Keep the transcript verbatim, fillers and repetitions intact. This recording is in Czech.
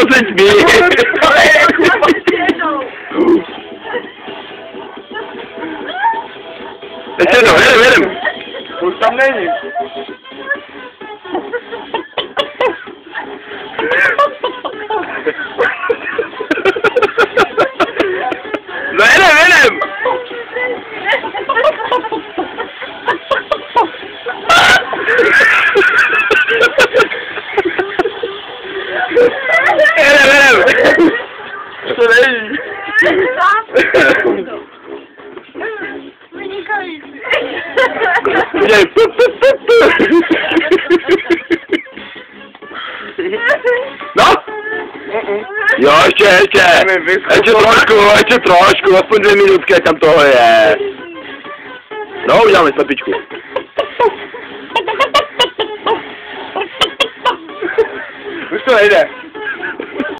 Dosyć mi! Ještě jednou, jedem, jedem! Už tam není. No jedem, jedem! Jedem, jedem! To není. Vynikající. Udělej pu, pu, pu, pu. No? Jo, ještě, ještě. Ještě trošku, ještě trošku, aspoň dvě minutky, ať tam toho je. No, uděláme slepičku. Už to nejde.